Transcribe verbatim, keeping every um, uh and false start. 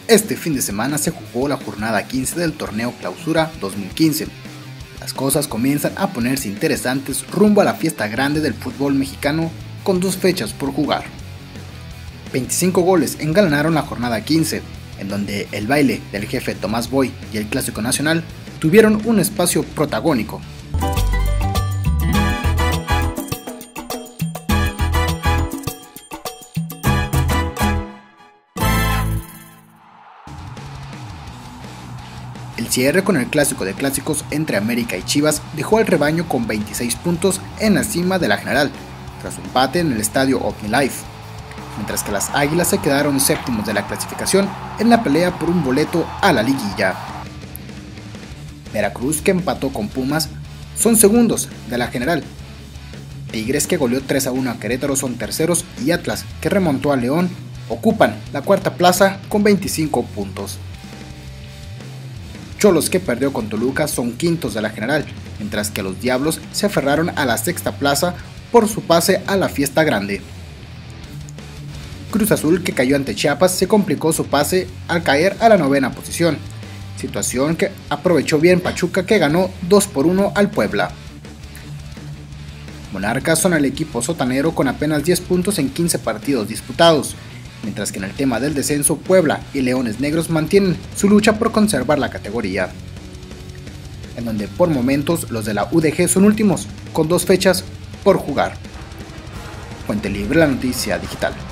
Este fin de semana se jugó la jornada quince del torneo Clausura dos mil quince. Las cosas comienzan a ponerse interesantes rumbo a la fiesta grande del fútbol mexicano con dos fechas por jugar. veinticinco goles engalanaron la jornada quince, en donde el baile del jefe Tomás Boy y el Clásico Nacional tuvieron un espacio protagónico. El cierre con el clásico de clásicos entre América y Chivas dejó al rebaño con veintiséis puntos en la cima de la general, tras su empate en el estadio OmniLife, mientras que las Águilas se quedaron séptimos de la clasificación en la pelea por un boleto a la liguilla. Veracruz, que empató con Pumas, son segundos de la general. Tigres, que goleó tres a uno a Querétaro, son terceros, y Atlas, que remontó a León, ocupan la cuarta plaza con veinticinco puntos. Cholos, que perdió con Toluca, son quintos de la general, mientras que los Diablos se aferraron a la sexta plaza por su pase a la fiesta grande. Cruz Azul, que cayó ante Chiapas, se complicó su pase al caer a la novena posición, situación que aprovechó bien Pachuca, que ganó dos por uno al Puebla. Monarcas son el equipo sotanero con apenas diez puntos en quince partidos disputados, mientras que en el tema del descenso, Puebla y Leones Negros mantienen su lucha por conservar la categoría, en donde por momentos los de la U D G son últimos, con dos fechas por jugar. Fuente Libre, la noticia digital.